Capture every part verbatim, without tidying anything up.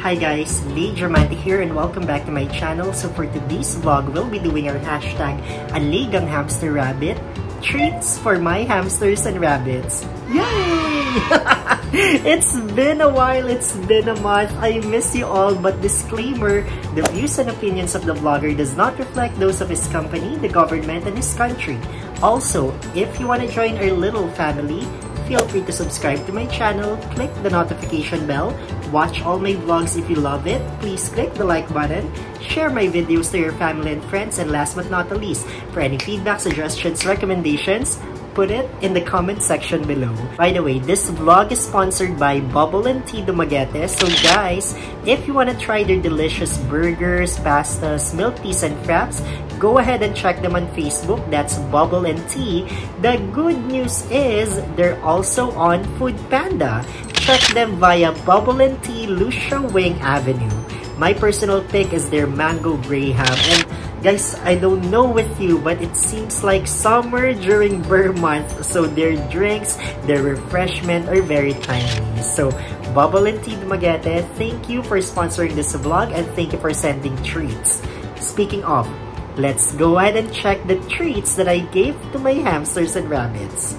Hi guys, Lee Dramatic here and welcome back to my channel. So for today's vlog, we'll be doing our hashtag Aligang Hamster Rabbit treats for my hamsters and rabbits. Yay! It's been a while, it's been a month, I miss you all, but disclaimer, the views and opinions of the vlogger does not reflect those of his company, the government, and his country. Also, if you want to join our little family, feel free to subscribe to my channel, click the notification bell, watch all my vlogs if you love it, please click the like button, share my videos to your family and friends, and last but not the least, for any feedback, suggestions, recommendations, put it in the comment section below. By the way, this vlog is sponsored by Bubble and Tea Dumaguete. So guys, if you want to try their delicious burgers, pastas, milk teas, and fraps, go ahead and check them on Facebook. That's Bubble and Tea. The good news is they're also on Food Panda. Check them via Bubble and Tea, Lucia Wing Avenue. My personal pick is their Mango Graham. And guys, I don't know with you, but it seems like summer during Burr month. So their drinks, their refreshment are very timely. So Bubble and Tea Dumaguete, thank you for sponsoring this vlog and thank you for sending treats. Speaking of, let's go ahead and check the treats that I gave to my hamsters and rabbits.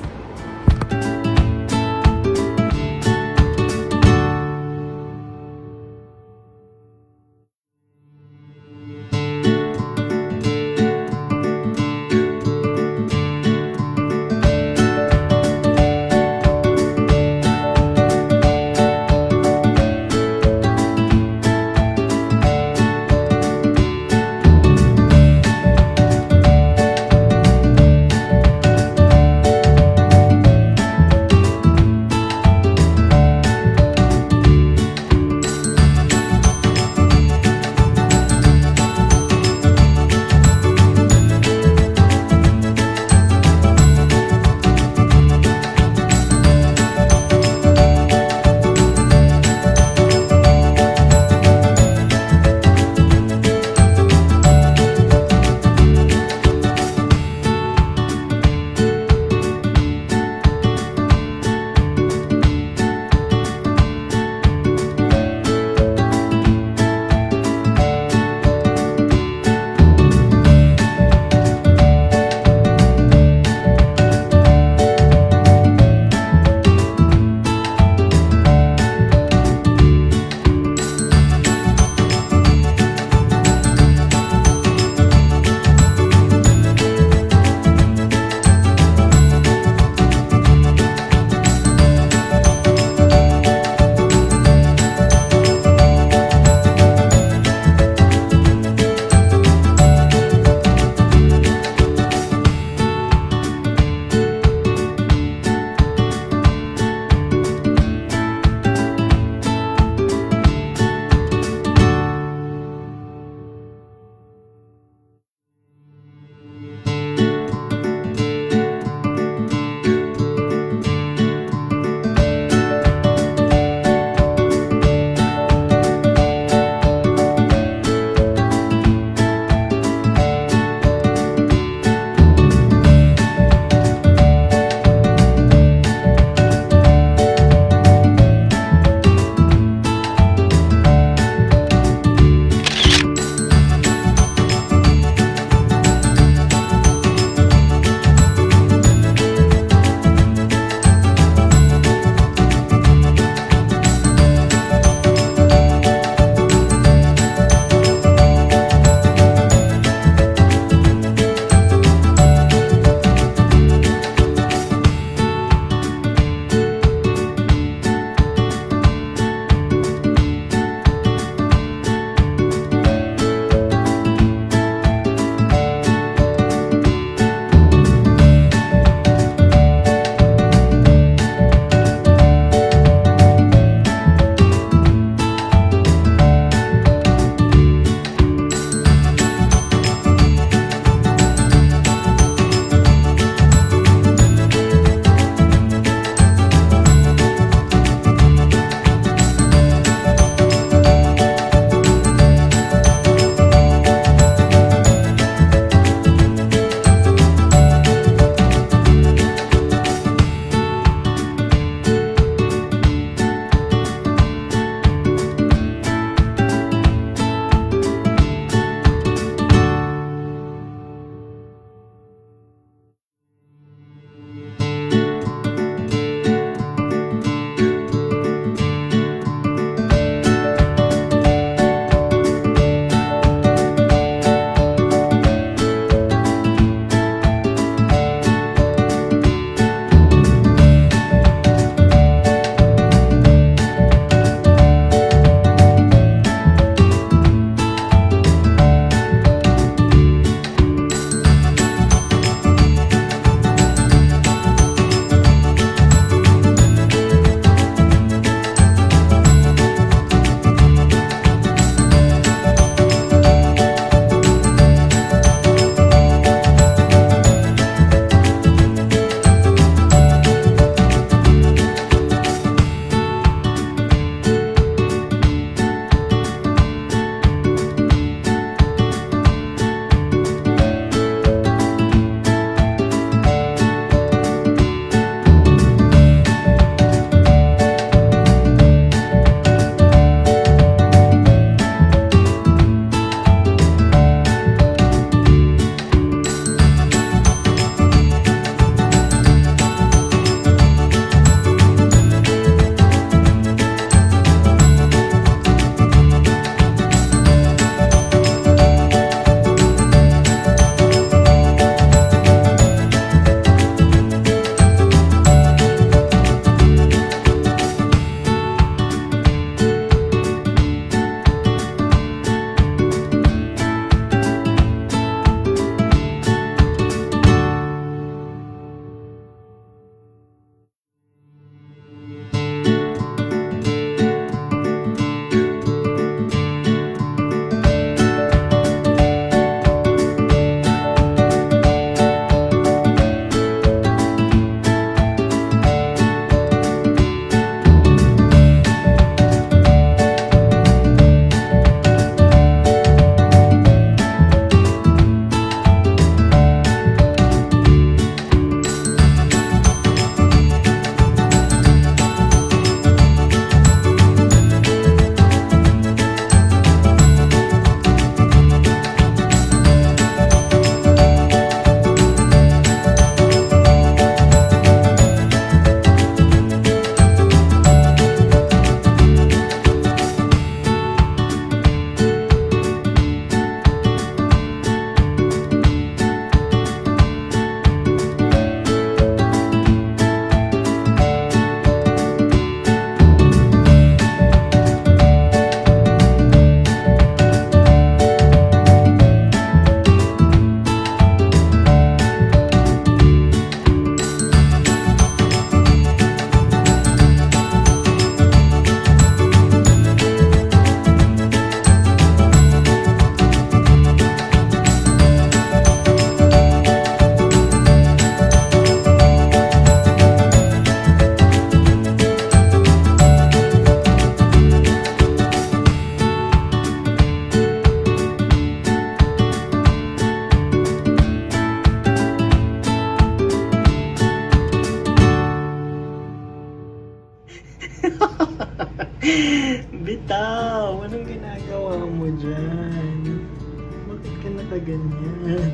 Bitaw! Anong ginagawa mo dyan? Bakit ka nakaganyan?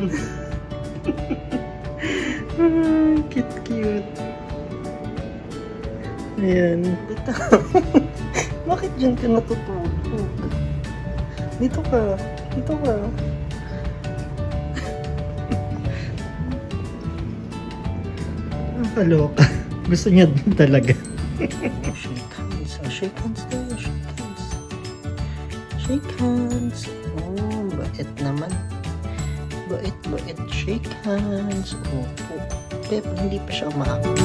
Ah, cute cute. Ayan. Bitaw! Bakit dyan ka natutulog? Dito ka. Dito ka. Ang kaloka. Gusto niya din talaga. Shake hands. Oh, shake hands tayo. Shake hands. Shake hands. Oh, bait naman. Bait, bait. Shake hands. Opo. Pero hindi pa siya umakit.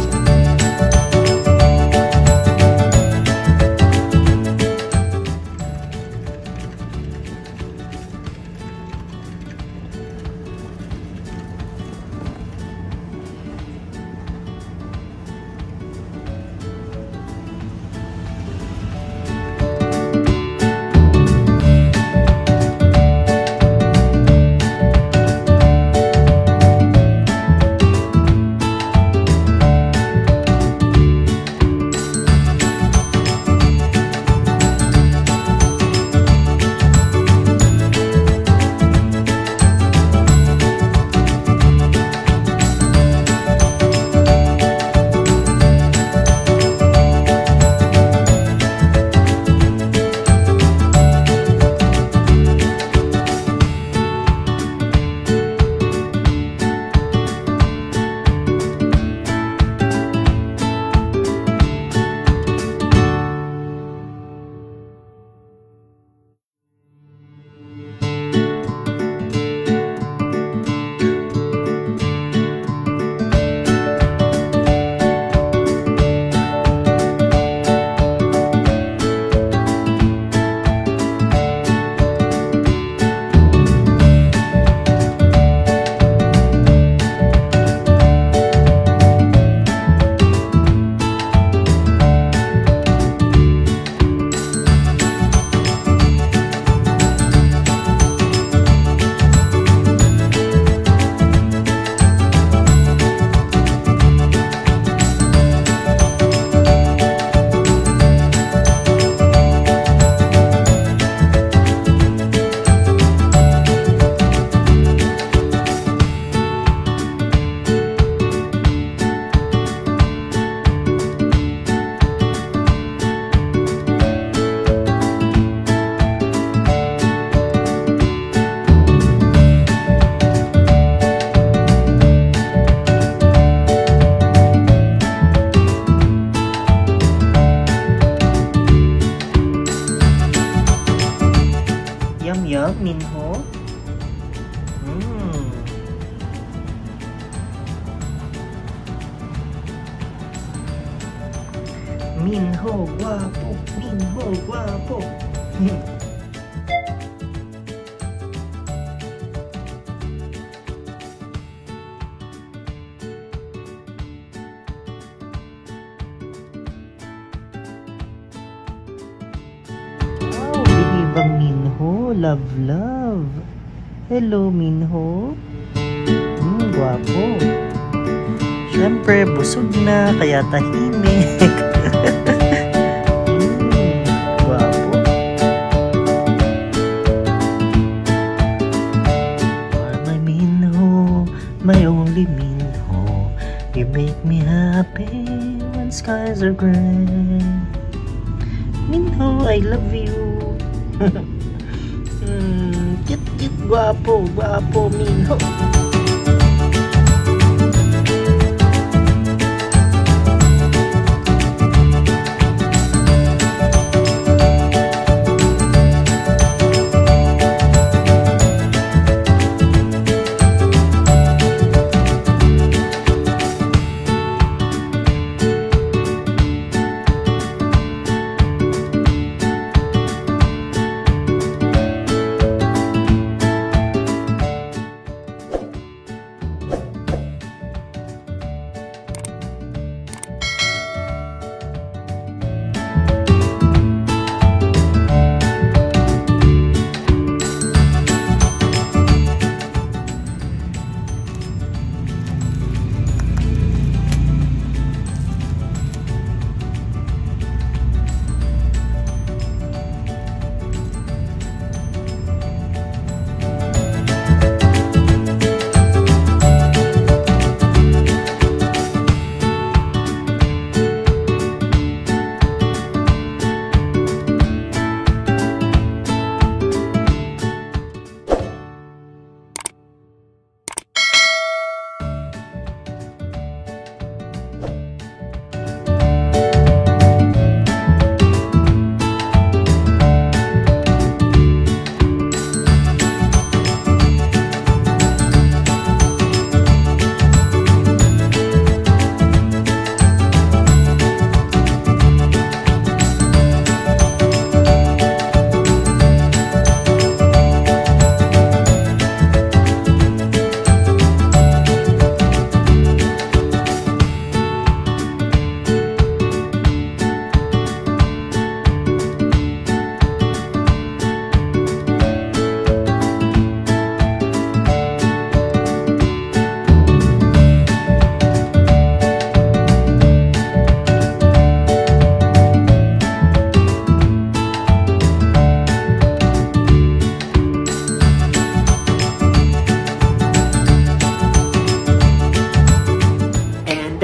Minho. Mm. Minho, guapo. Minho, guapo. Bang Minho, love, love. Hello, Minho. Hmm, guwapo. Siyempre, busog na, kaya tahimik. Hmm, guwapo. Are my Minho, my only Minho. You make me happy when skies are gray. Minho, I love you. Hmm, cute, cute, guwapo, guwapo, Minho.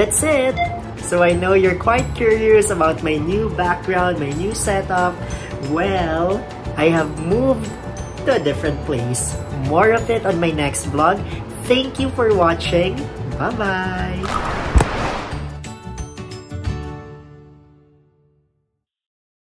that's it! So I know you're quite curious about my new background, my new setup. Well, I have moved to a different place. More of it on my next vlog. Thank you for watching. Bye-bye!